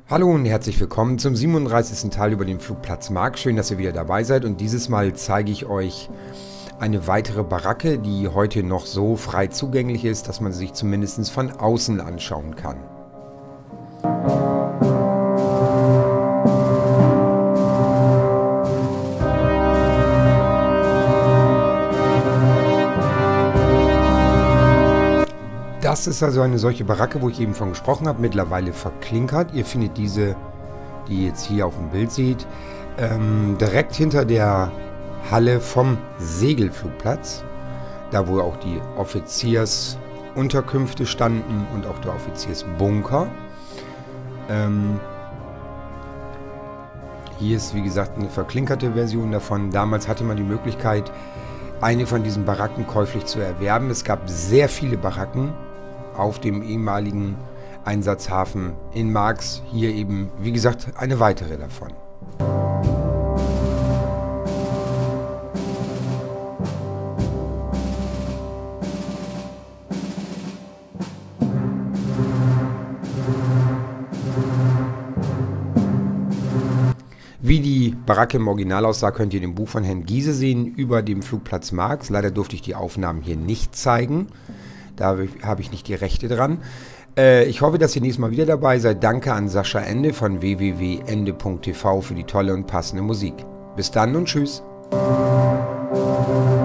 Hallo und herzlich willkommen zum 37. Teil über den Flugplatz Marx. Schön, dass ihr wieder dabei seid, und dieses Mal zeige ich euch eine weitere Baracke, die heute noch so frei zugänglich ist, dass man sie sich zumindest von außen anschauen kann. Das ist also eine solche Baracke, wo ich eben von gesprochen habe, mittlerweile verklinkert. Ihr findet diese, die ihr jetzt hier auf dem Bild seht, direkt hinter der Halle vom Segelflugplatz, da wo auch die Offiziersunterkünfte standen und auch der Offiziersbunker. Hier ist, wie gesagt, eine verklinkerte Version davon. Damals hatte man die Möglichkeit, eine von diesen Baracken käuflich zu erwerben. Es gab sehr viele Baracken auf dem ehemaligen Einsatzhafen in Marx. Hier eben, wie gesagt, eine weitere davon. Wie die Baracke im Original aussah, könnt ihr in dem Buch von Herrn Giese sehen, über dem Flugplatz Marx. Leider durfte ich die Aufnahmen hier nicht zeigen. Da habe ich nicht die Rechte dran. Ich hoffe, dass ihr nächstes Mal wieder dabei seid. Danke an Sascha Ende von www.ende.tv für die tolle und passende Musik. Bis dann und tschüss.